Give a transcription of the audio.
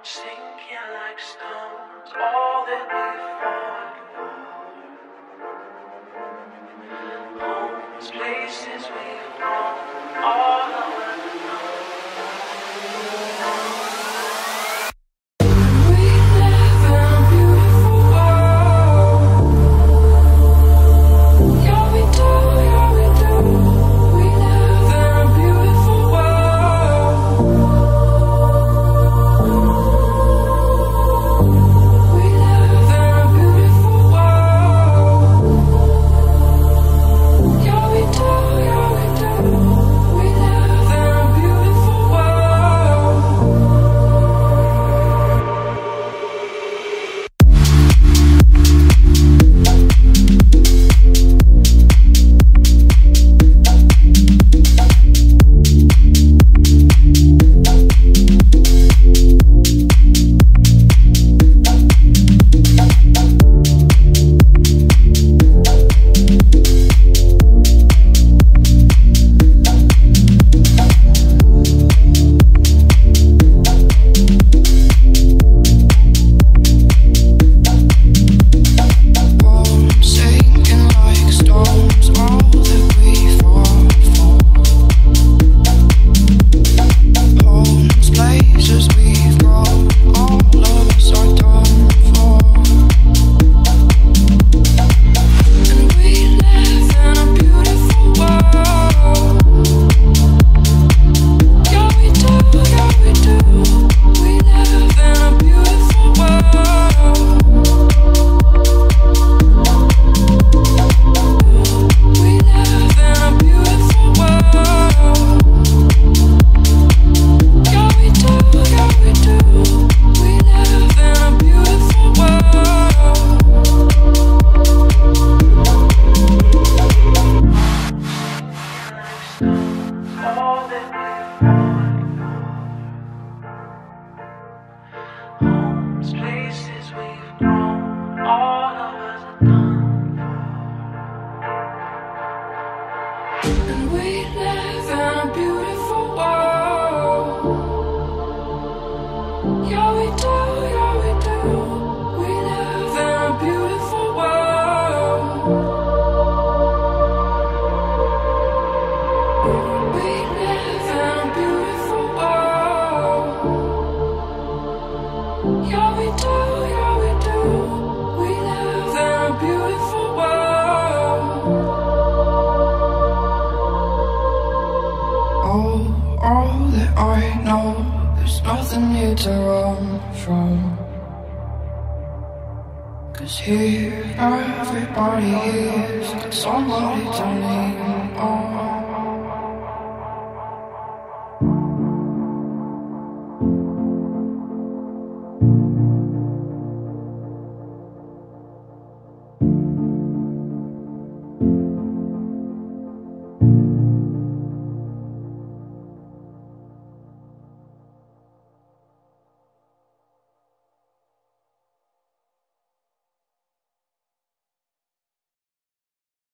Sinking like stones, all that we fought for. Homes, places we've known, all of us know. We live in a beautiful world. Yeah, we do, yeah, we do. We live in a beautiful world. We live in a beautiful world. Yeah, we do, yeah, we do. We live in a beautiful world. Sinking like stones, all that we fought for. Homes, places we've grown, all of us are done for. And we live in a beautiful world. Yeah, we do, yeah, we do. We live in a beautiful world. We live in a beautiful world. Yeah, we do, yeah, we do. We live in a beautiful world. All that we fought for. Homes, places we've grown, all of us are done for. And we live in a beautiful world. Yeah, we do, yeah, we do. We live in a beautiful world. We live in a beautiful world. Yeah, we do, yeah, we do. We live in a beautiful world. All that I know, there's nothing here to run from. 'Cause here, everybody here's got somebody to lean